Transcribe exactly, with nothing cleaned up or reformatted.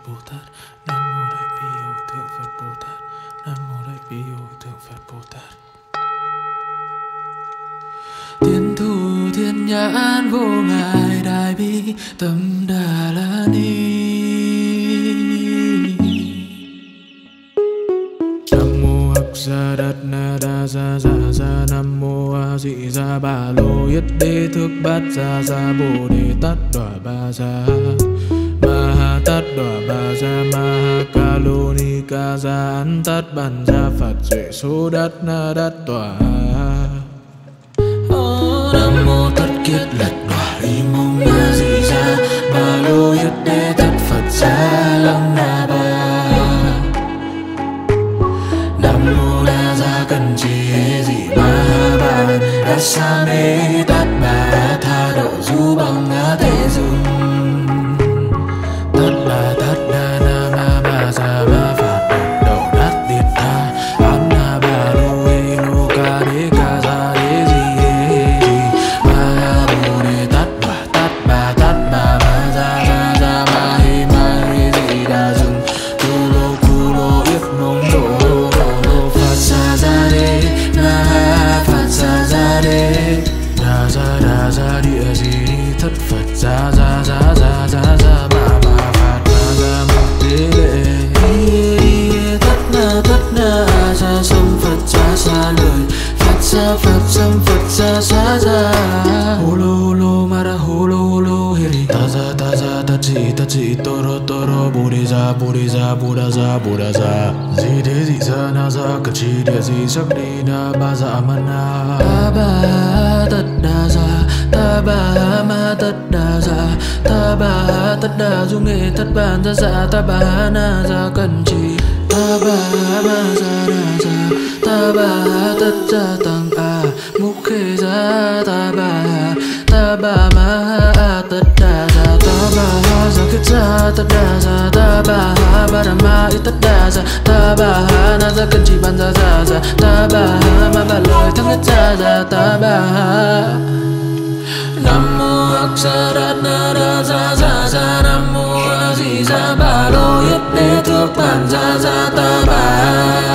Bồ Tát. Nam mô Đại Bi Hội Thượng Phật Bồ Tát. Nam mô Đại Bi Hội Thượng Phật Bồ Tát. Thiên thủ thiên nhãn vô ngại đại bi tâm đà la ni. Nam mô Hắc Sa Đát Na Đa Sa Dạ Sa. Nam mô A Di Đà Bà Lô Yết Đế Thước Bát Sa Sa Bồ Đề Tát Đọa Ba Sa Ma Ha Tát Đọa Ba Sa Ma Ha Ca Lô Ni Ca Sa An Tát Bàn Sa Phật Duệ Số Đát Na Đát Tọa. Nam mô Tất Kiết Lật Đọa Y Mông A Di Đà Bà Lô Yết Đế Tát Phật Sa Lăng Na Ba. Nam mô Đa Gia Cần Trì Hê Dị Ma Ha Bàn Đa Sa Mê Tát Bà Tha Độ Du Bằng Ngã Thế Dương Tát Bà Tát Đa Na Ma Ba Sa Ma Phạt Đậu Đát Tiệt Tha Án Na Bà Lô Hê Nô Ca Đế Ca Sa Đế Di Hê Di Ma Ha Bồ Đề Tát Bà Tát Bà Tát Bà Ma Sa Ma Sa Ma Hê Ma Hê Di Đà Dương Tu Lô Cu Lô Yết Mông Đồ Phật Sa Gia Đế Na Ha Phật Sa Gia Đế Đa Gia Đa Gia Địa Di Ni Thất Phật Gia Gia Gia Gia Gia Gia Ba Ba Phật Ma Gia Mục Đế Lệ Thất Na Thất Na A Sa Sâm Phật Sa Sa Lời Phật Sa Phật Sâm Phật Sa Sa Gia Hô Lô Hô Lô Ma Ra Hô Lô Hô Lô Hê Ri Ta Gia Ta Gia Ta Chỉ Ta Chỉ Tô Rô Tô Rô Bồ Đề Gia Bồ Đề Gia Bồ Đà Gia Bồ Đà Gia Di Đế Dị Gia Na Gia Cật Chi Địa Di Sắc Đi Na Ba Dạ Ma Na Ta Ba Tất Đa Gia Ta Ba Ma Tất Đa Gia Ta Ba Tất Đa Du Nghệ Thất Bàn Gia Dạ Ta Ba Na Gia Cần Trì Ta Ba Ma Gia Đa Gia Ta Ba Tất Gia Tăng A Mục Khê Gia Ta Ba Ta Ba Ma A Tất Đa Gia Ta Ba Gia Kết Gia Tất Đa Gia Ta Ba Ba Đà Ma Y Tất Đa Gia Ta Ba Na Gia Cần Trì Bàn Gia Gia Gia Ta Ba Ma Bà Lời Thắng Nhất Gia Gia Ta Ba. Nam mô Hắc Sa Đát Na Đa Sa Dạ Sa. Nam mô A Di Đà Bà Lô Yết Đế Thước Bàn Sa Sa Ta Ba